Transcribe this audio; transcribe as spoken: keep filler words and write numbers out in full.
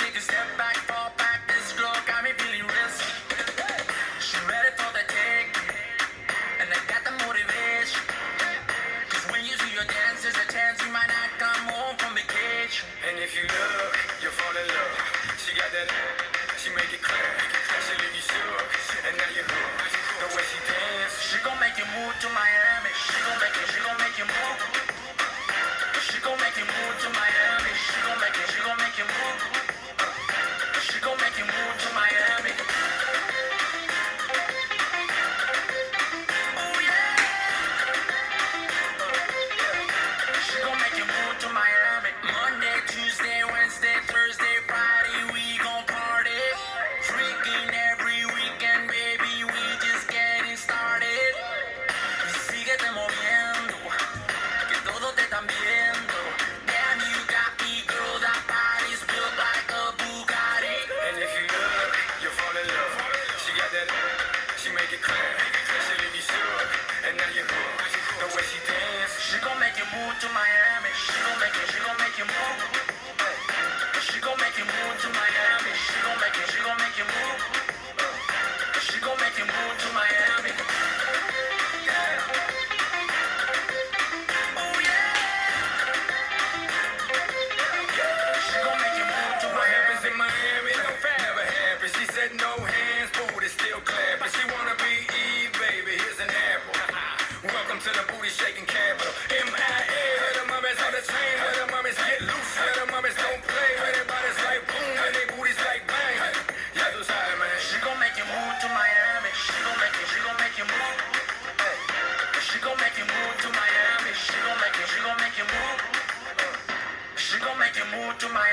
take a step back, fall back. This girl got me feeling risky. She ready for the take, and I got the motivation. Cause when you see your dance, there's a chance you might not come home from vacation. And if you look, you'll fall in love. She got that, she make it clear. She leave you shook, and now you're hooked. The way she dance, She gon' make you move to Miami. She gon' make you, she gon' make you move. She gon' make you move to Miami. She gon' make you, she gon' make you move. She gon' make you move to Miami. Oh yeah. She gon' make you move to Miami. Monday, Tuesday, Wednesday, Thursday, Friday, we gon' party. Freaking every weekend, baby, we just getting started. Y síguete moviendo, que todos te están viendo. Damn, you got me, girl, that body's built like a Bugatti. and if you look, you'll fall in love. She got that, she make it clear. She leave you shook, and now you're hooked. The way she dance, She gon' make you move to Miami. She gon' make you, she gon' make you move. She gon' make you move to Miami. She gon' make you, she gon' make you move. She gon' make you move to Miami. Yeah. Oh yeah. She gon' make you move to what happens Miami. in Miami don't forever happen. She said no hands, booty still clapping. She wanna be Eve, baby, here's an apple. Welcome to the booty shaking capital. M I A, where the mummies on the chain, where the mummies get loose, where the mummies don't play, where their bodies like boom, and their booties like bang. Yeah, tú sabes, man. She gon' make you move to Miami. She gon' make you, she gon' make you move. She gon' make you move to Miami. She gon' make you, she gon' make you move. She gon' make you move to Miami.